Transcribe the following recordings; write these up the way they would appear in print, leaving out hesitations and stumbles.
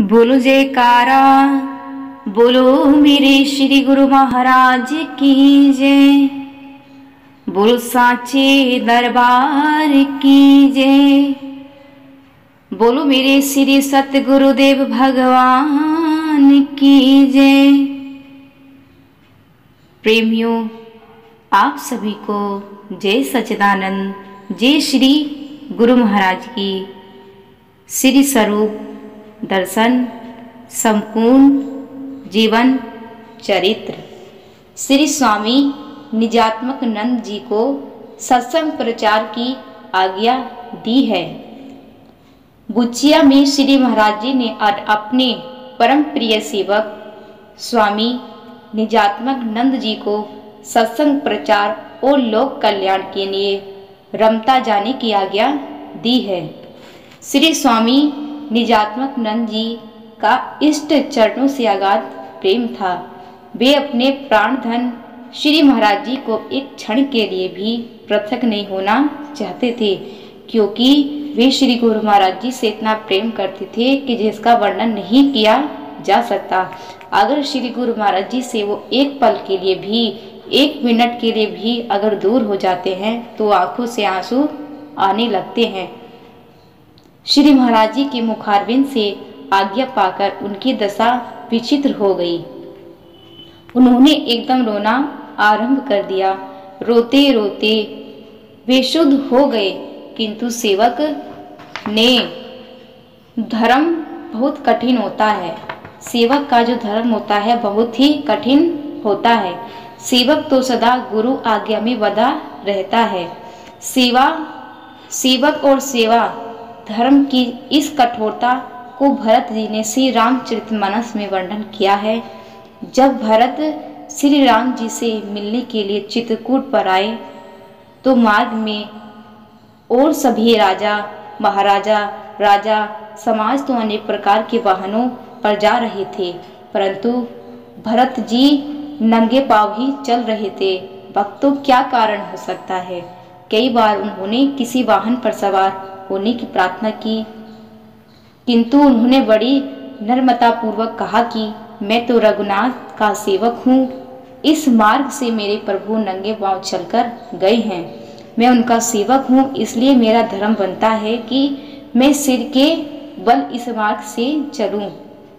बोलो जयकारा, बोलो मेरे श्री गुरु महाराज की जय। बोलो साचे दरबार की जय। बोलो मेरे श्री सतगुरुदेव भगवान की जय। प्रेमियों, आप सभी को जय सच्चिदानंद, जय श्री गुरु महाराज की श्री स्वरूप दर्शन संपूर्ण जीवन चरित्र। श्री स्वामी निजात्मक जी को सत्संग प्रचार की आज्ञा दी है। बुचिया में श्री महाराज जी ने अपने परम प्रिय सेवक स्वामी निजात्मक जी को सत्संग प्रचार और लोक कल्याण के लिए रमता जाने की आज्ञा दी है। श्री स्वामी निजात्मक जी का इष्ट चरणों से अगाध प्रेम था। वे अपने प्राण धन श्री महाराज जी को एक क्षण के लिए भी पृथक नहीं होना चाहते थे, क्योंकि वे श्री गुरु महाराज जी से इतना प्रेम करते थे कि जिसका वर्णन नहीं किया जा सकता। अगर श्री गुरु महाराज जी से वो एक पल के लिए भी, एक मिनट के लिए भी अगर दूर हो जाते हैं तो आंखों से आंसू आने लगते हैं। श्री महाराज जी के मुखारबिंद से आज्ञा पाकर उनकी दशा विचित्र हो गई। उन्होंने एकदम रोना आरंभ कर दिया। रोते रोते वे शुद्ध हो गए, किंतु सेवक ने धर्म बहुत कठिन होता है। सेवक का जो धर्म होता है बहुत ही कठिन होता है। सेवक तो सदा गुरु आज्ञा में बंधा रहता है। सेवक और सेवा धर्म की इस कठोरता को भरत जी ने श्री रामचरितमानस में वर्णन किया है। जब भरत श्री राम जी से मिलने के लिए चित्रकूट पर आए तो मार्ग में और सभी राजा महाराजा राजा समाज तो अनेक प्रकार के वाहनों पर जा रहे थे, परंतु भरत जी नंगे पांव ही चल रहे थे। भक्तों, क्या कारण हो सकता है? कई बार उन्होंने किसी वाहन पर सवार होने की प्रार्थना की, किंतु उन्होंने बड़ी नम्रता पूर्वक कहा कि मैं तो रघुनाथ का सेवक हूँ। इस मार्ग से मेरे प्रभु नंगे पांव चलकर गए हैं। मैं उनका सेवक हूँ, इसलिए मेरा धर्म बनता है कि मैं सिर के बल इस मार्ग से चलूं।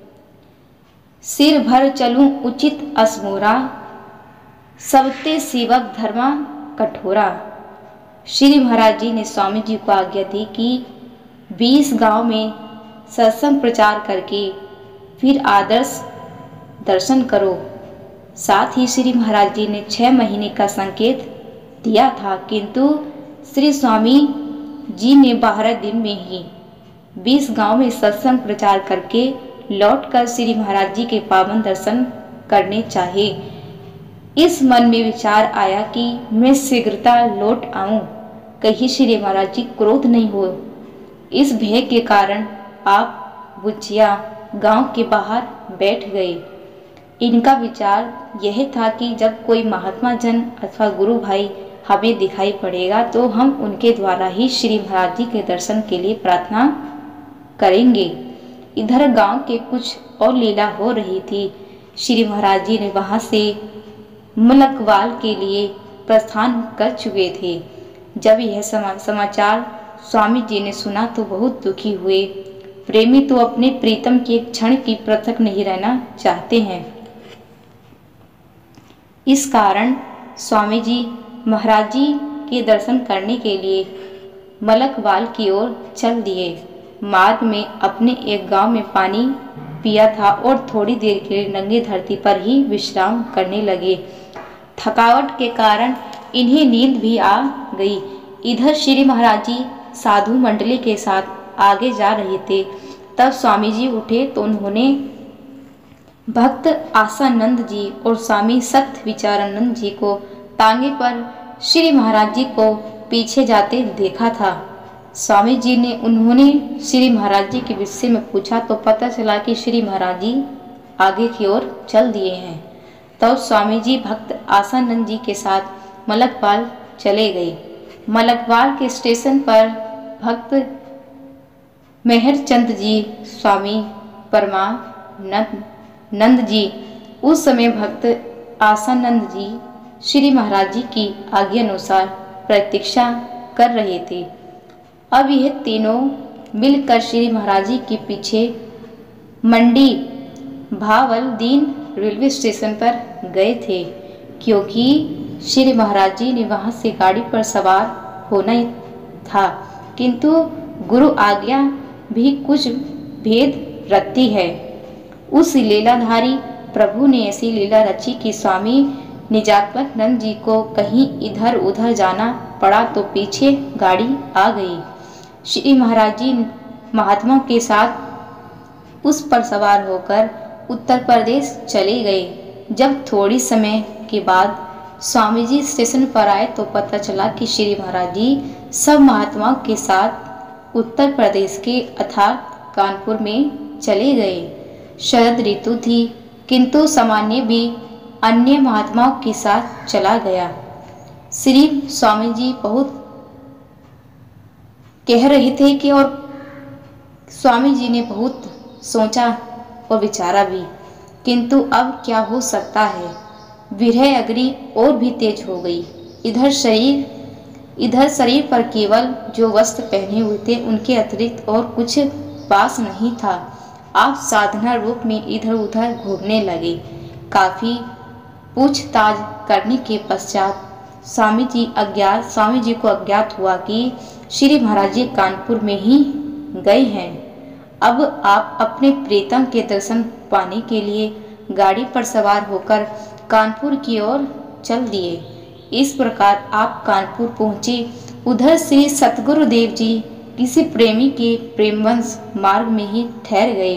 सिर भर चलूं उचित असमोरा, सबते सेवक धर्मा कठोरा। श्री महाराज जी ने स्वामी जी को आज्ञा दी कि 20 गांव में सत्संग प्रचार करके फिर आदर्श दर्शन करो। साथ ही श्री महाराज जी ने 6 महीने का संकेत दिया था, किंतु श्री स्वामी जी ने 12 दिन में ही 20 गांव में सत्संग प्रचार करके लौटकर श्री महाराज जी के पावन दर्शन करने चाहे। इस मन में विचार आया कि मैं शीघ्रता लौट आऊं, कहीं श्री महाराज जी क्रोध नहीं हो। इस भय के कारण आप बुचिया गांव के बाहर बैठ गए। इनका विचार यह था कि जब कोई महात्मा जन अथवा गुरु भाई हमें दिखाई पड़ेगा तो हम उनके द्वारा ही श्री महाराज जी के दर्शन के लिए प्रार्थना करेंगे। इधर गांव के कुछ और लीला हो रही थी। श्री महाराज जी ने वहां से मलकवाल के लिए प्रस्थान कर चुके थे। जब यह समाचार स्वामी जी ने सुना तो बहुत दुखी हुए। प्रेमी तो अपने प्रीतम के एक क्षण की पृथक नहीं रहना चाहते हैं। इस कारण स्वामी जी महाराज जी के दर्शन करने के लिए मलकवाल की ओर चल दिए। मार्ग में अपने एक गांव में पानी पिया था और थोड़ी देर के लिए नंगे धरती पर ही विश्राम करने लगे। थकावट के कारण इन्हें नींद भी आ गई। इधर श्री महाराज जी साधु मंडली के साथ आगे जा रहे थे। तब स्वामी जी उठे तो उन्होंने भक्त आसानंद जी और स्वामी सत्य विचारानंद जी को तांगे पर श्री महाराज जी को पीछे जाते देखा था। स्वामी जी ने उन्होंने श्री महाराज जी के विषय में पूछा तो पता चला कि श्री महाराज जी आगे की ओर चल दिए हैं। तब स्वामी जी भक्त आसानंद जी के साथ मलकवाल चले गए। मलकवाल के स्टेशन पर भक्त मेहरचंद जी स्वामी परमानंद जी उस समय भक्त आसानंद जी श्री महाराज जी की आज्ञा अनुसार प्रतीक्षा कर रहे थे। अब यह तीनों मिलकर श्री महाराज जी के पीछे मंडी भावलदीन रेलवे स्टेशन पर गए थे, क्योंकि श्री महाराज जी ने वहां से गाड़ी पर सवार होना ही था। किंतु गुरु आज्ञा भी कुछ भेद रखती है। उस लीलाधारी प्रभु ने ऐसी लीला रची कि स्वामी निजात्मकानंद जी को कहीं इधर उधर जाना पड़ा तो पीछे गाड़ी आ गई। श्री महाराज जी महात्मा के साथ उस पर सवार होकर उत्तर प्रदेश चले गए। जब थोड़ी समय के बाद स्वामी जी स्टेशन पर आए तो पता चला कि श्री महाराज जी सब महात्माओं के साथ उत्तर प्रदेश के अर्थात कानपुर में चले गए। शरद ऋतु थी, किंतु सामान्य भी अन्य महात्माओं के साथ चला गया। श्री स्वामी जी बहुत कह रहे थे कि और स्वामी जी ने बहुत सोचा और विचारा भी, किंतु अब क्या हो सकता है। विरह अग्नि और भी तेज हो गई। इधर शरीर पर केवल जो वस्त्र पहने हुए थे उनके अतिरिक्त और कुछ पास नहीं था। आप साधना रूप में इधर उधर घूमने लगे। काफी पूछताछ करने के पश्चात स्वामी जी को अज्ञात हुआ कि श्री महाराज जी कानपुर में ही गए हैं। अब आप अपने प्रीतम के दर्शन पाने के लिए गाड़ी पर सवार होकर कानपुर की ओर चल दिए। इस प्रकार आप कानपुर पहुंचे। उधर श्री सतगुरुदेव जी किसी प्रेमी के प्रेमवंश मार्ग में ही ठहर गए।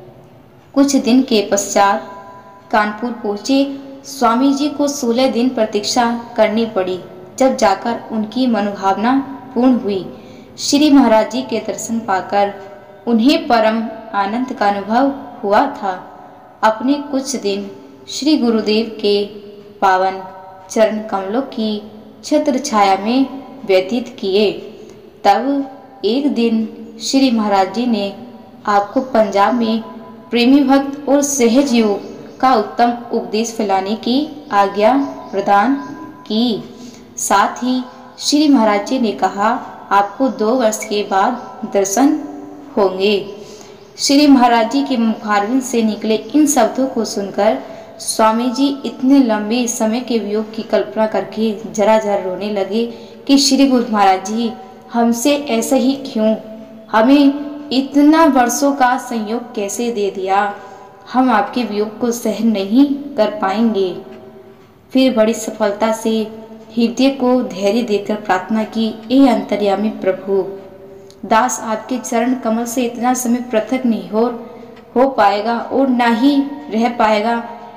कुछ दिन के पश्चात कानपुर पहुंचे स्वामी जी को 16 दिन प्रतीक्षा करनी पड़ी, जब जाकर उनकी मनोभावना पूर्ण हुई। श्री महाराज जी के दर्शन पाकर उन्हें परम आनंद का अनुभव हुआ था। अपने कुछ दिन श्री गुरुदेव के पावन चरण कमलों की छत्र छाया में व्यतीत किए। तब एक दिन श्री महाराज जी ने आपको पंजाब में प्रेमी भक्त और सहज योग का उत्तम उपदेश फैलाने की आज्ञा प्रदान की। साथ ही श्री महाराज जी ने कहा, आपको 2 वर्ष के बाद दर्शन होंगे। श्री महाराज जी के मुखारविंद से निकले इन शब्दों को सुनकर स्वामी जी इतने लंबे समय के वियोग की कल्पना करके जरा रोने लगे कि श्री गुरु महाराज जी हमसे ऐसा ही क्यों, हमें इतना वर्षों का संयोग कैसे दे दिया, हम आपके वियोग को सहन नहीं कर पाएंगे। फिर बड़ी सफलता से हृदय को धैर्य देकर प्रार्थना की, हे अंतर्यामी प्रभु, दास आपके चरण कमल से इतना समय पृथक नहीं हो पाएगा और ना ही रह पाएगा।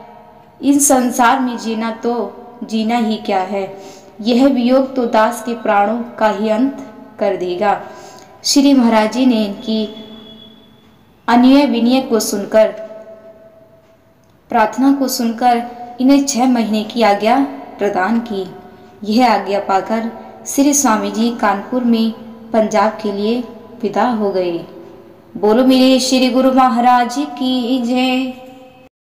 इस संसार में जीना तो जीना ही क्या है, यह वियोग तो दास के प्राणों का ही अंत कर देगा। श्री महाराज जी ने इनकी अनुनय विनय को सुनकर, प्रार्थना को सुनकर इन्हें 6 महीने की आज्ञा प्रदान की। यह आज्ञा पाकर श्री स्वामी जी कानपुर में पंजाब के लिए विदा हो गए। बोलो मेरे श्री गुरु महाराज की जय।